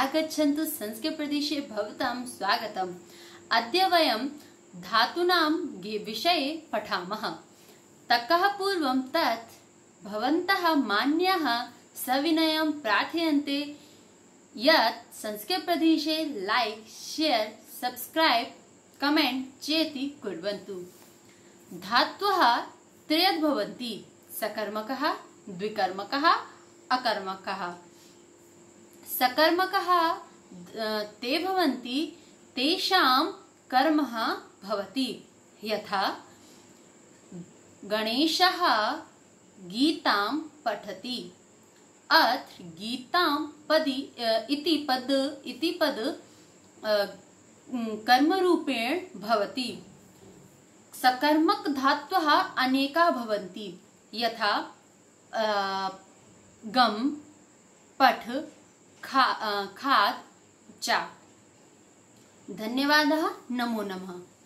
आगच्छन्तु संस्कृतप्रदेशे भवतां स्वागतम्। अद्य वयं धातूनां विषये पठामः। ततः पूर्वं तत् भवन्तः मान्याः सविनयं प्रार्थयन्ते यत् संस्कृतप्रदेशे लाइक, शेयर, सब्सक्राइब, कमेंट चेति कुर्वन्तु। धातवः त्रयः भवन्ति, सकर्मकः, द्विकर्मकः, अकर्मकः। सकर्मकः ते भवन्ति तेषां कर्मः भवति, यथा गणेशः गीतां पठति। अत्र गीतां पदि इति पद कर्मरूपेण भवति। सकर्मक धातवः अनेकाः भवन्ति, यथा गम, पठ, खाद, चा। धन्यवादः। नमो नमः।